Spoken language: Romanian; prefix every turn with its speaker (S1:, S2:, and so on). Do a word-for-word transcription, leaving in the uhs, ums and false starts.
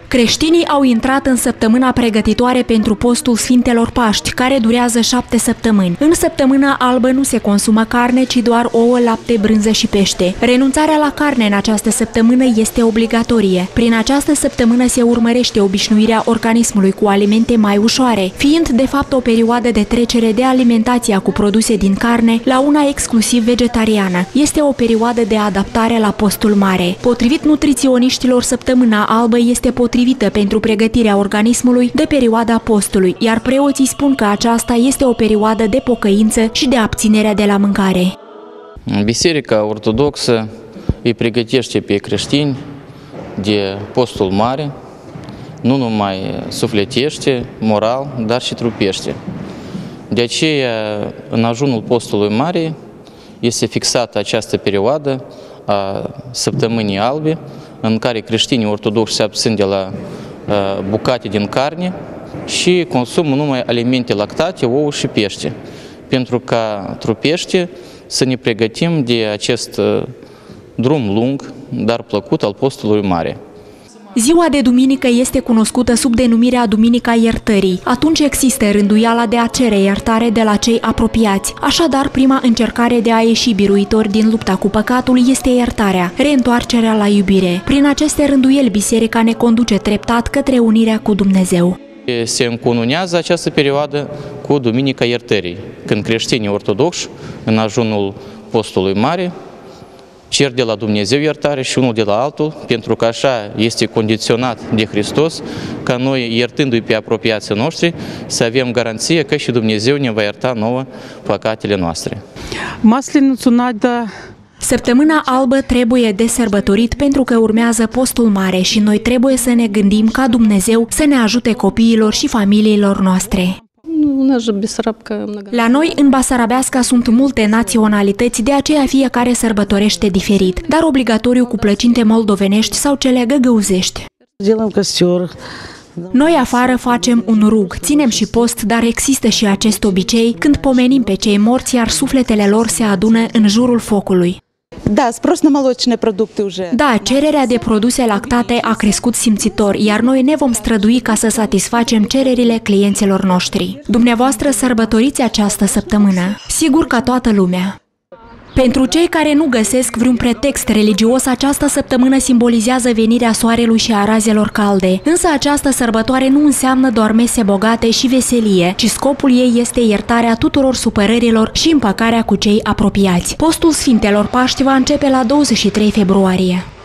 S1: Creștinii au intrat în săptămâna pregătitoare pentru postul Sfintelor Paști, care durează șapte săptămâni. În săptămâna albă nu se consumă carne, ci doar ouă, lapte, brânză și pește. Renunțarea la carne în această săptămână este obligatorie. Prin această săptămână se urmărește obișnuirea organismului cu alimente mai ușoare, fiind de fapt o perioadă de trecere de alimentația cu produse din carne la una exclusiv vegetariană. Este o perioadă de adaptare la postul mare. Potrivit nutriționiștilor, săptămâna albă este potrivită pentru pregătirea organismului de perioada postului, iar preoții spun că aceasta este o perioadă de pocăință și de abținere de la mâncare.
S2: Biserica ortodoxă îi pregătește pe creștini de postul mare, nu numai sufletește, moral, dar și trupește. De aceea, în ajunul postului mare, este fixată această perioadă a săptămânii albe, în care creștinii ortodoxi se abțin de la uh, bucate din carne și consumă numai alimente lactate, ouă și pește, pentru ca trupește să ne pregătim de acest uh, drum lung, dar plăcut al postului mare.
S1: Ziua de duminică este cunoscută sub denumirea Duminica Iertării. Atunci există rânduiala de a cere iertare de la cei apropiați. Așadar, prima încercare de a ieși biruitori din lupta cu păcatul este iertarea, reîntoarcerea la iubire. Prin aceste rânduieli, biserica ne conduce treptat către unirea cu Dumnezeu.
S2: Se încununează această perioadă cu Duminica Iertării, când creștinii ortodoxi, în ajunul postului mare, cer de la Dumnezeu iertare și unul de la altul, pentru că așa este condiționat de Hristos, ca noi, iertându-i pe apropiații noștri, să avem garanție că și Dumnezeu ne va ierta nouă păcatele noastre.
S1: Săptămâna albă trebuie de sărbătorit pentru că urmează postul mare și noi trebuie să ne gândim ca Dumnezeu să ne ajute copiilor și familiilor noastre. La noi, în Basarabeasca, sunt multe naționalități, de aceea fiecare sărbătorește diferit, dar obligatoriu cu plăcinte moldovenești sau cele găgăuzești. Noi afară facem un rug, ținem și post, dar există și acest obicei când pomenim pe cei morți, iar sufletele lor se adună în jurul focului.
S3: Da, sпрос на молочные продукты уже.
S1: Da, cererea de produse lactate a crescut simțitor, iar noi ne vom strădui ca să satisfacem cererile clienților noștri. Dumneavoastră sărbătoriți această săptămână, sigur ca toată lumea. Pentru cei care nu găsesc vreun pretext religios, această săptămână simbolizează venirea soarelui și a razelor calde. Însă această sărbătoare nu înseamnă doar mese bogate și veselie, ci scopul ei este iertarea tuturor supărărilor și împăcarea cu cei apropiați. Postul Sfintelor Paști va începe la douăzeci și trei februarie.